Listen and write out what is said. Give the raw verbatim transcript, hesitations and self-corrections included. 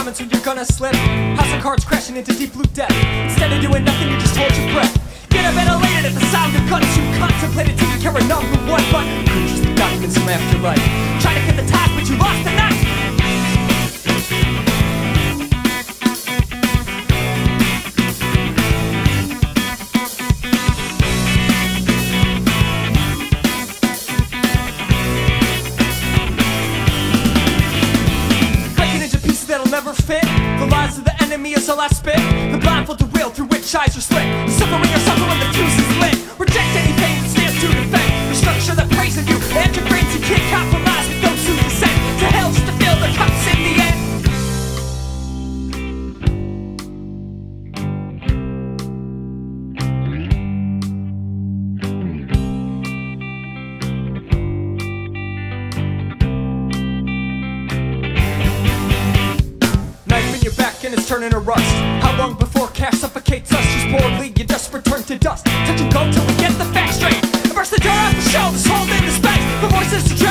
moments when you're gonna slip. House of cards crashing into deep blue depth. Instead of doing nothing, you just hold your breath. Get ventilated at the sound of guns. You contemplated taking care of number one, but couldn't just the documents from afterlife. Try to get the task, but you lost the night. That'll never fit. The lies of the enemy is the last spit. The blindfold, the wheel through which eyes are slit. The suffering or suffer when the fuse is lit. Reject anything that stands to defend the structure that prays of you and your brains. You can't compromise with those who descend to hell just to fill their cups in the end. And it's turning to rust. How long before cash suffocates us? Just boldly, you desperate turn to dust. Touch and go till we get the facts straight. Immerse the dirt out the show, this whole in the space. The voices to